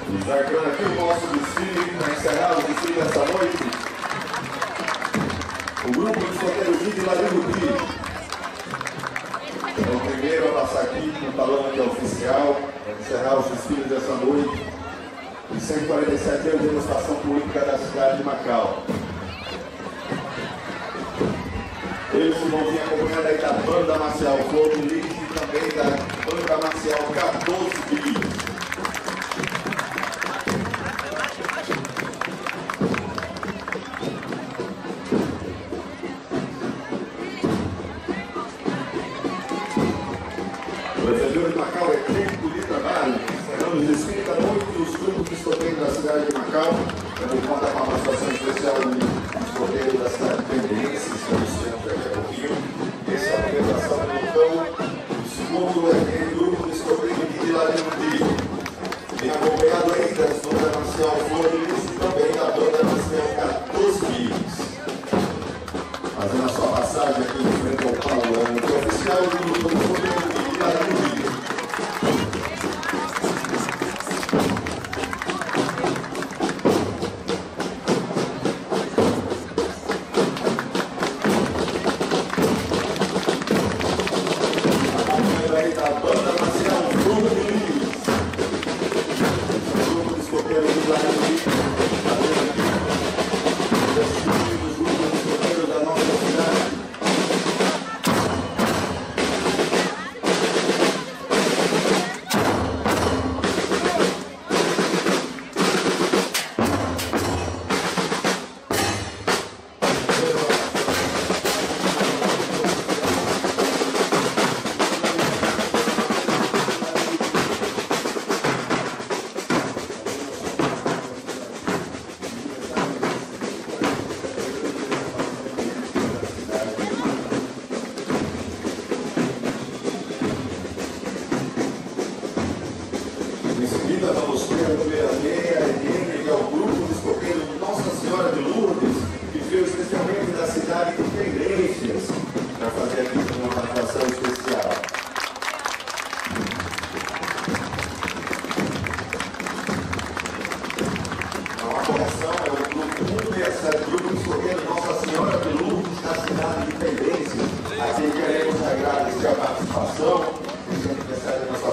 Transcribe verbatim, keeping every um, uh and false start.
Encerrando aqui o nosso desfile, para encerrar o desfile dessa noite, o grupo de escoteiro Vide Larindupi é o primeiro a passar aqui com o palanque oficial, para encerrar os desfiles dessa noite, os cento e quarenta e sete anos de demonstração política da cidade de Macau. Eles vão vir acompanhando aí da banda marcial Fogo Lins e também da banda marcial quatorze Bis. O Prefeitura de Macau é tempo de trabalho. Encerrando os desfiles da noite dos grupos de escoteiro da cidade de Macau. Temos conta com uma situação especial de escoteiro da cidade de Pendência, estamos sendo daqui a pouquinho. Essa é a apresentação do montão do segundo evento do grupo de escoteiro de Larindupi. Vem acompanhado aí das bandas marcial Flores e também da banda marcial quatorze Bis. Fazendo a sua passagem aqui em frente ao palanque oficial do grupo de escoteiro de Larindupi. Em seguida, vamos ter a número meia, que é o grupo de escoteiro Nossa Senhora de Lourdes, que veio especialmente da cidade de Pendências, para fazer aqui uma participação especial. Então, a correção é o grupo cento e sessenta e sete, grupo de escoteiro Nossa Senhora de Lourdes, da cidade de Pendências. Aqui queremos agradar a participação, que sempre recebe a nossa